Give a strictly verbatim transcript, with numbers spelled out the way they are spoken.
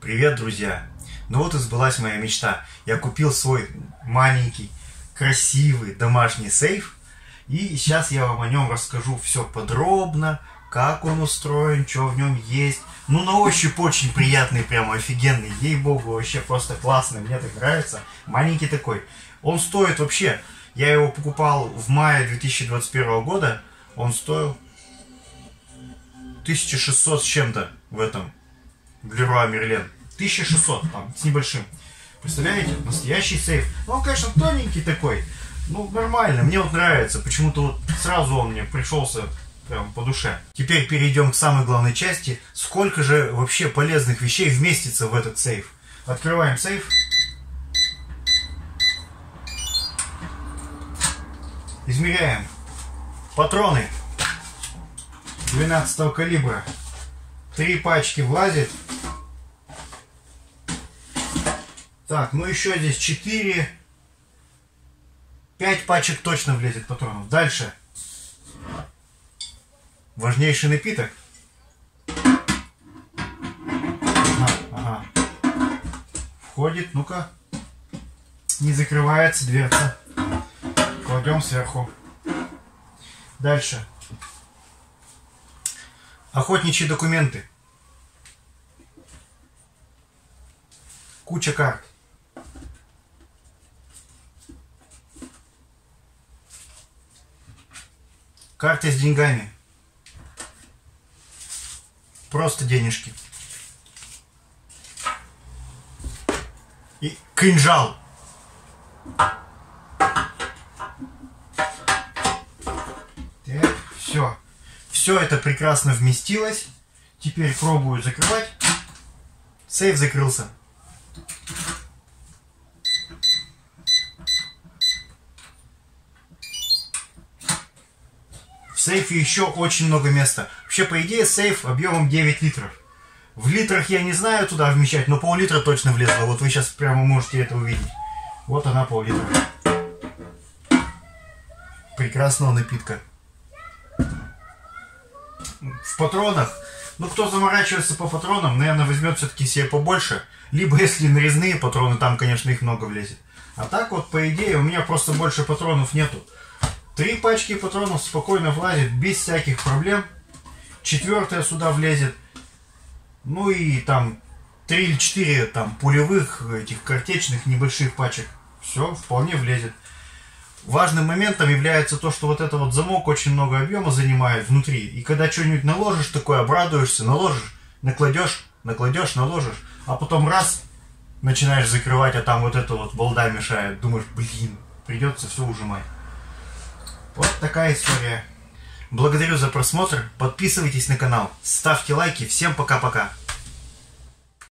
Привет, друзья! Ну вот и сбылась моя мечта. Я купил свой маленький, красивый домашний сейф. И сейчас я вам о нем расскажу все подробно, как он устроен, что в нем есть. Ну, на ощупь очень приятный, прямо офигенный. Ей-богу, вообще просто классный, мне так нравится. Маленький такой. Он стоит вообще, я его покупал в мае две тысячи двадцать первого года. Он стоил тысяча шестьсот с чем-то в этом, в Леруа Мерлен. тысяча шестьсот там, с небольшим. Представляете? Настоящий сейф. Ну, он, конечно, тоненький такой. Ну, нормально. Мне вот нравится. Почему-то вот сразу он мне пришелся прям по душе. Теперь перейдем к самой главной части. Сколько же вообще полезных вещей вместится в этот сейф? Открываем сейф. Измеряем. Патроны двенадцатого калибра. Три пачки влазит. Так, ну еще здесь четыре. пять пачек точно влезет патронов. Дальше. Важнейший напиток. Ага, ага. Входит, ну-ка. Не закрывается дверца. Кладем сверху. Дальше. Охотничьи документы. Куча карт. Карта с деньгами. Просто денежки. И кинжал. Так, все. Все это прекрасно вместилось. Теперь пробую закрывать. Сейф закрылся. В сейфе еще очень много места. Вообще, по идее, сейф объемом девять литров. В литрах я не знаю туда вмещать, но пол-литра точно влезло. Вот вы сейчас прямо можете это увидеть. Вот она, пол-литра. Прекрасного напитка. В патронах, ну кто заморачивается по патронам, наверное, возьмет все-таки себе побольше. Либо если нарезные патроны, там, конечно, их много влезет. А так вот, по идее, у меня просто больше патронов нету. Три пачки патронов спокойно влазит, без всяких проблем. Четвертая сюда влезет. Ну и там три или четыре там пулевых, этих картечных небольших пачек. Все, вполне влезет. Важным моментом является то, что вот этот вот замок очень много объема занимает внутри. И когда что-нибудь наложишь, такое обрадуешься, наложишь, накладешь, накладешь, наложишь. А потом раз, начинаешь закрывать, а там вот эта вот балда мешает. Думаешь, блин, придется все ужимать. Вот такая история. Благодарю за просмотр. Подписывайтесь на канал. Ставьте лайки. Всем пока-пока.